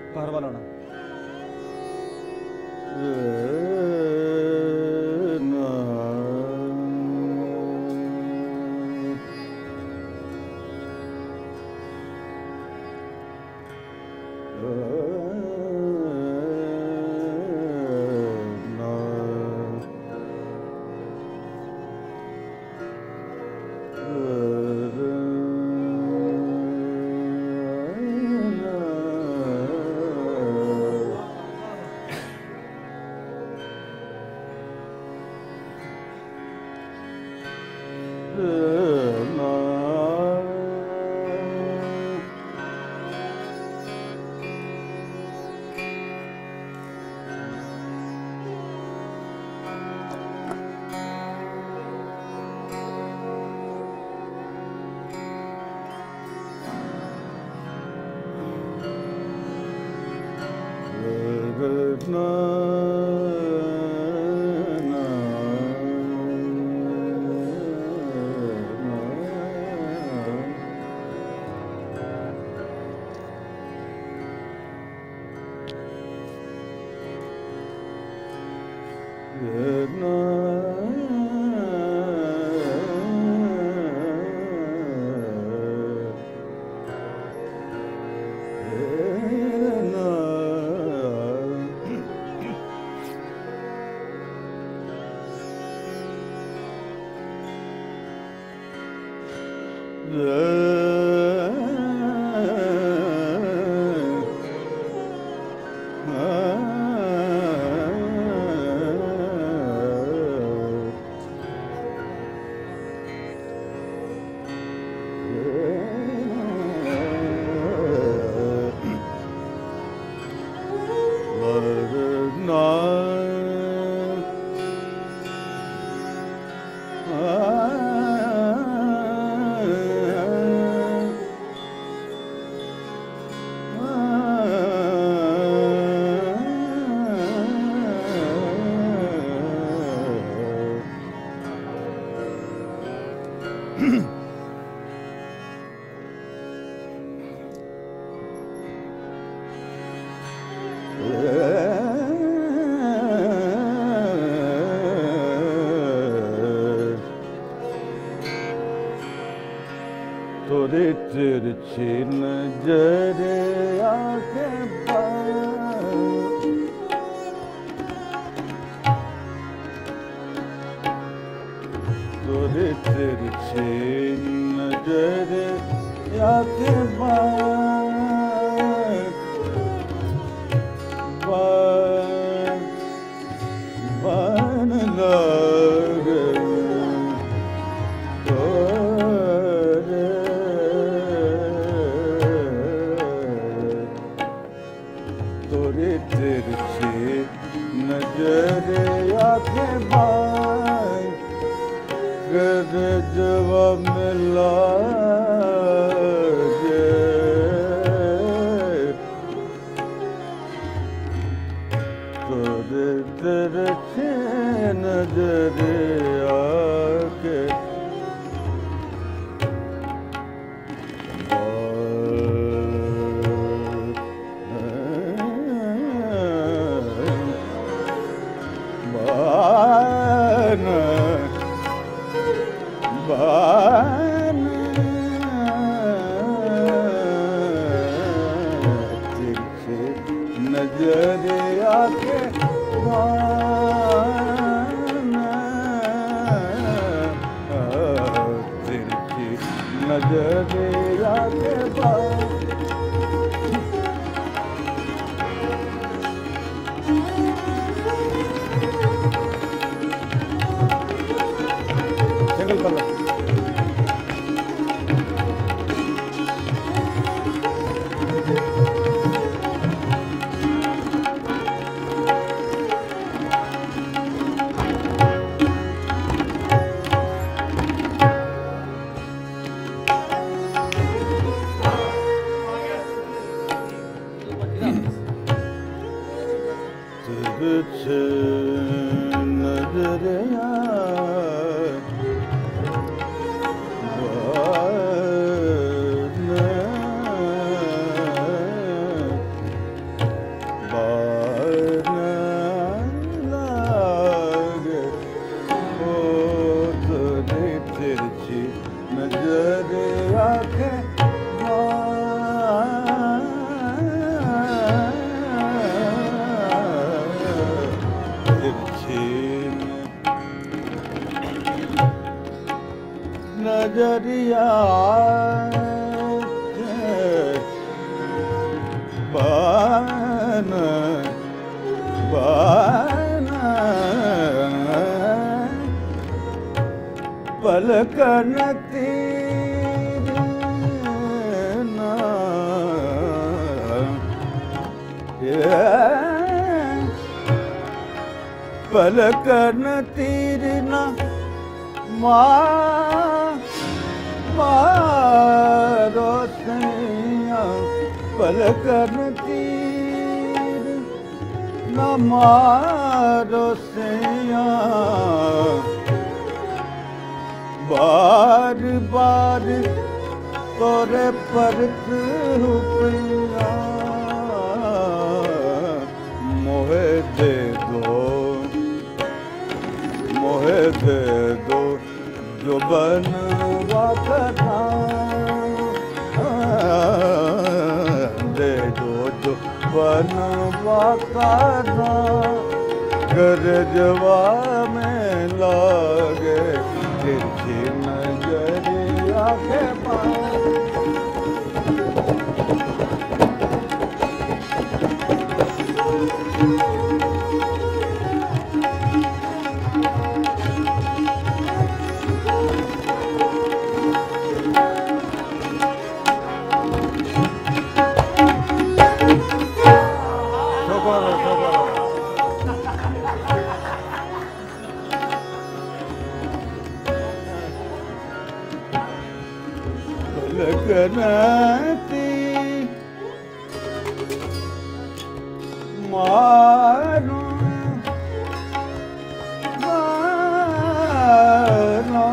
घर वाला ना तोरे तिरछी नजर आके तोरे तिरछी नजर आके बन लग तोरे तिरछी नजर आके कर जवाब मिला तोरे तिरछी नजर आके नजर आके तिरछी नजर आके सिंगल कलर तुझसे नजर नजरिया बन बन पलकन तीर ना पलकन तीर ना मारो सैया पलकन तीर न मारो सैया बार बार तोरे परत रुपया मोहे दे दो जो बनवा कथा दे दो जो बनवा कथा गरजवा में लागे तिरछी नजरिया के पास लगनती मारो मारो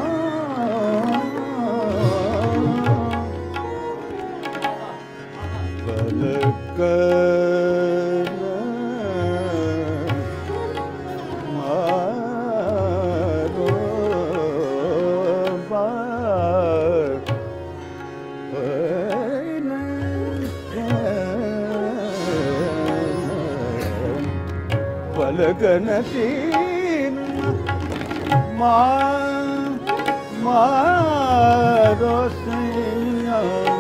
पलकन मारो पलकन तीन मारो सैया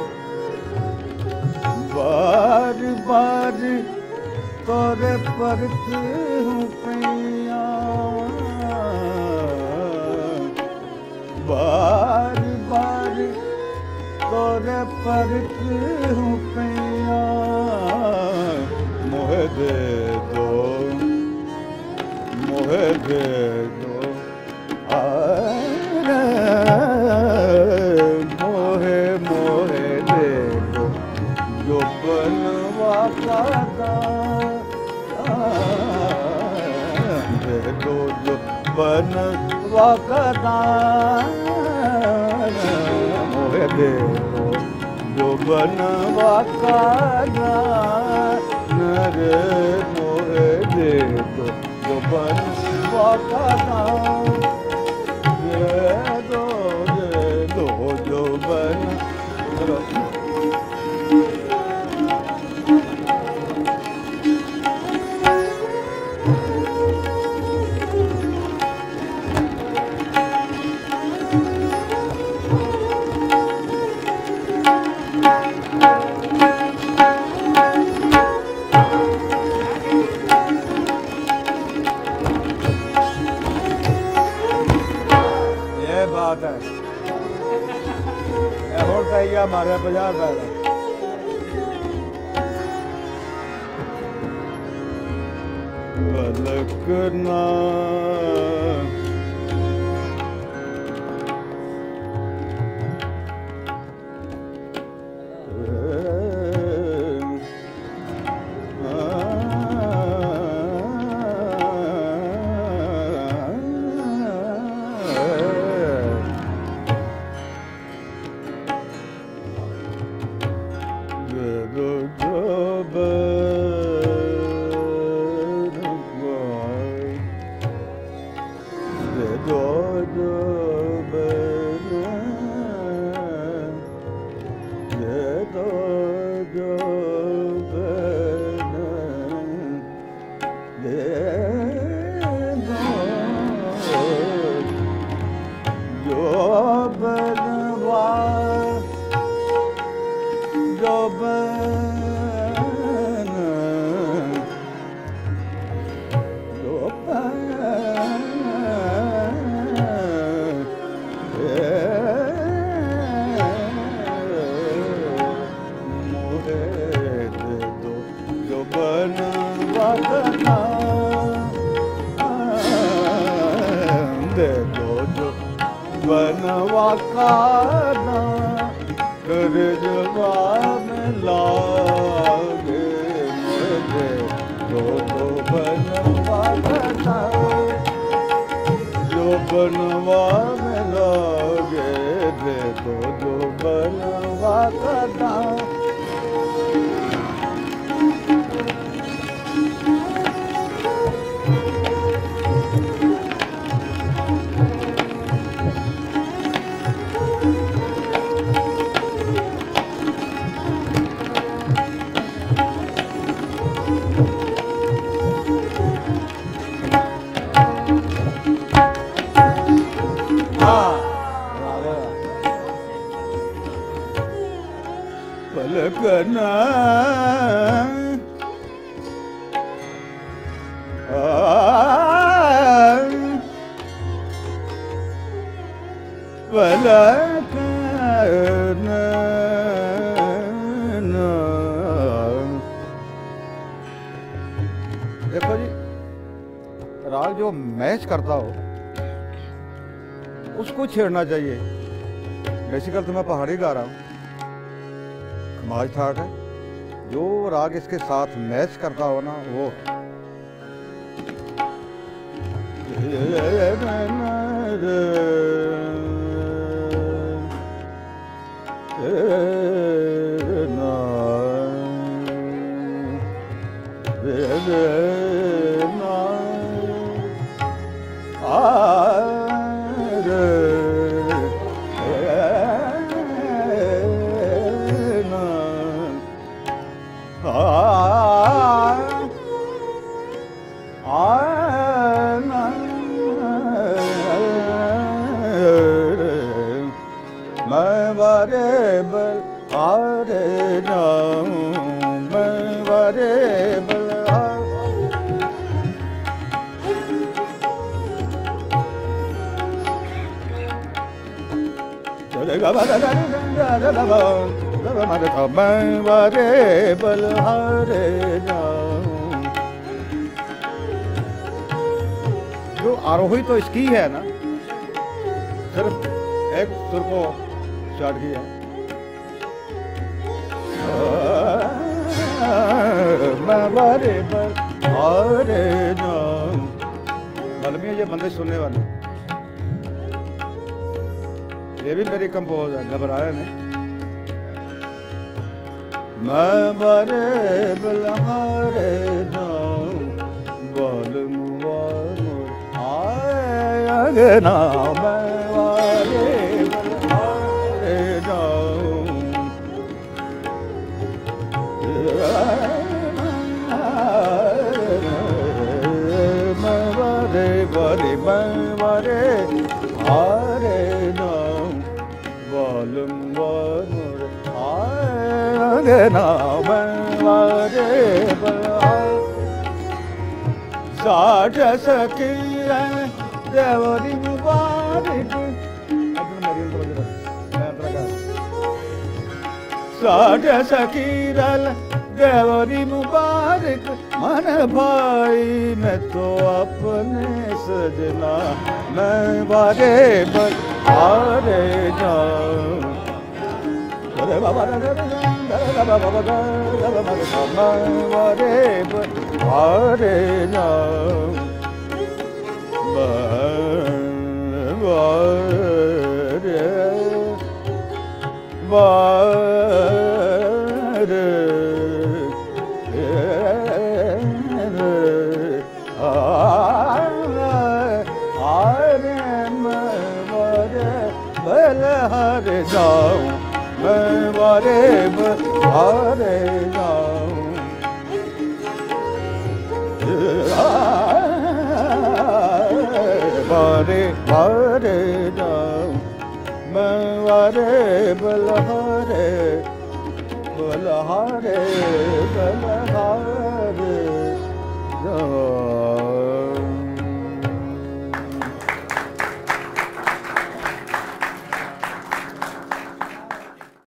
बार बार तोरे परत पैया बार बार तोरे परत पैया मोहे दे दो मोहे दे दो मोहे मोहे दे दो जो बनवा का दे दो जो बनवा का मोहे दे दो जो बनवा का रे मोहे दे दो जो बनवा का दे दो जो बन बात है और चाहिए हमारे 50 रुपए पलकना वासना दे दो जो बनवा खाना कर जवाब लागे मुझे दो बनवा खाना जो बनवा में लागे दे दो बनवा खाना पलकना पलकना देखो जी, राग जो मैच करता हो उसको छेड़ना चाहिए। बेसिकल तो मैं पहाड़ी गा रहा हूँ, खमाज ठाक है, जो राग इसके साथ मैच करता हो ना वो जो आरोही तो इसकी है ना, सिर्फ एक सुर को स्टार्ट किया, मालूम है ये बंदे सुनने वाले, ये भी मेरी कंपोज है, घबराया नहीं। मैं बारे बलहारे जाऊं आए ना, मैं बारे बलहारे जाऊं मैं बारे बारे मैं बारे हारे जाऊं साठ सकीरन देवरी मुबारक साठ सकीरन देवरी मुबारक मन भाई मैं तो अपने सजना मैं बारे पर हारे जाऊं बाबा हारे हरे जाऊं मैं बारे हारे जाऊं बारे हारे जाऊं मैं बारे बलहारे बलहारे बलहारे